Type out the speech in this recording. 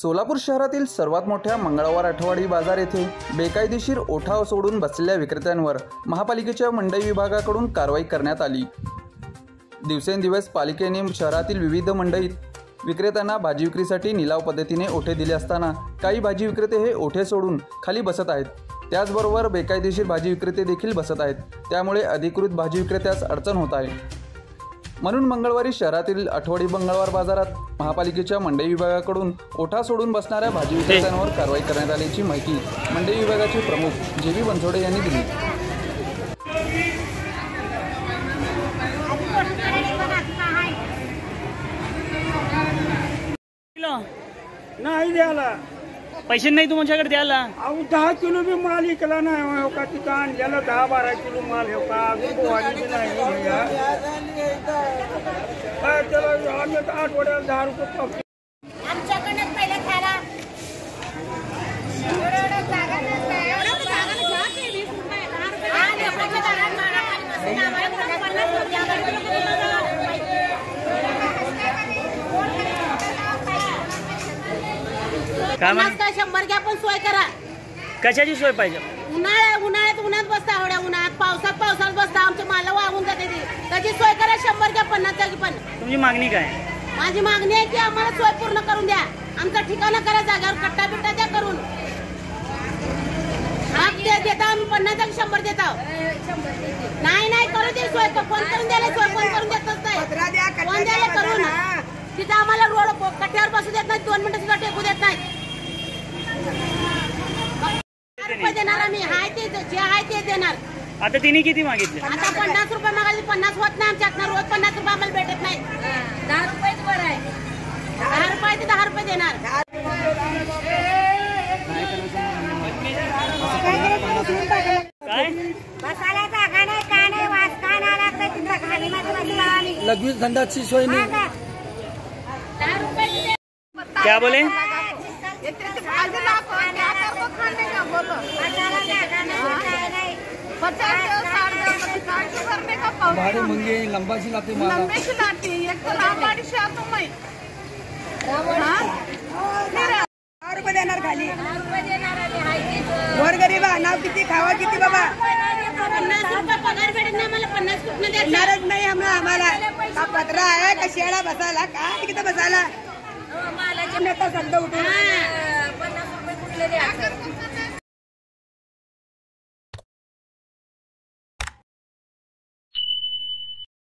सोलापूर शहरातील सर्वात मोठ्या मंगळवार आठवडी बाजार येथे बेकायदेशीर ओठाव सोडून बसलेल्या विक्रेत्यांवर महापालिकेच्या मंडई विभागाकडून कारवाई करण्यात आली। दिवसेंदिवस पालिकेने शहरातील विविध मंडईत विक्रेत्यांना भाजी विक्रीसाठी निलाव पद्धतीने ओठे दिले असताना काही भाजी विक्रेते हे ओठे सोडून खाली बसत आहेत। त्याचबरोबर बेकायदेशीर भाजी विक्रेते देखील बसत आहेत। त्यामुळे अधिकृत भाजी विक्रेत्यास अडचण होत आहे। म्हणून मंगळवारी शहरातील आठवडी मंगळवार बाजारात महापालिकेच्या मंडई विभागाकडून ओठा सोडून बसणाऱ्या भाजी विक्रेत्यांवर कारवाई करण्यात आल्याची माहिती मंडई विभागाचे प्रमुख जे.बी. बनसोडे यांनी दिली। नाही द्यायला पैसे नाही तुमच्याकडे द्यायला। अहो 10 किलो बी माल इकला नाही हो का, तिथं आणलेला 10-12 किलो माल हो का, अजून वाढली नाही भैया काय त्याला आम्ही आठवड्याला 10 रुपये पावती आमच्याकडनं पहिला खायला काय 100 घ्या पण सोय करा। कशाची सोय पाहिजे? उन्हाळ्यात उन्हात बसता, एवढ्या उन्हात पावसात बसता, आमचे माल वाहून जाते त्याची सोय करा। 100 घ्या 50 जागी पण। तुमची मागणी काय? माझी मागणी आहे की आम्हाला सोय पूर्ण करून द्या। आमचा ठिकाणा करा, जागेवर कट्टा बिट्टा द्या करून। देता आम्ही 50 जागी 100 देता। नाही करू दे सोय, फोन करून द्यायला सोय, फोन करून देतच नाही, फोन द्यायला करून। तिथं आम्हाला रोड कट्ट्यावर बसू देत नाही, 2 मिनिटं सुद्धा टेकू देत नाही। देणार आम्ही, हाय ते जे हाय ते देणार। आता तिने किती मागितले? आता 50 रुपये मागायचे, 50 होत नाही आमच्यात। रोज 50 रुपये आम्हाला भेटत नाही। 10 रुपयेच बरं आहे, 10 रुपये ते 10 रुपये देणार। काय बसायला जागा नाही, काय नाही, वास काय नाही लागतं तिथं खाली मध्ये लगवीच धंदाची सोय नाही। 10 रुपये क्या बोले? भाड़े मंगे लंबा सी लाते माला एक तो लांबाडी से आतो मैं 10 रुपये देणार खाली। गोरगरीब नाव किती खावा किती बाबा। 50 रुपये पगार भेटत नाही मला, 50 कुठनं द्यायचं? देणारच नाही आम्हाला। का पत्रा आहे का शेळा बसायला का तिथे बसायला? नेता संत उठून 50 रुपये कुठले द्यायचं?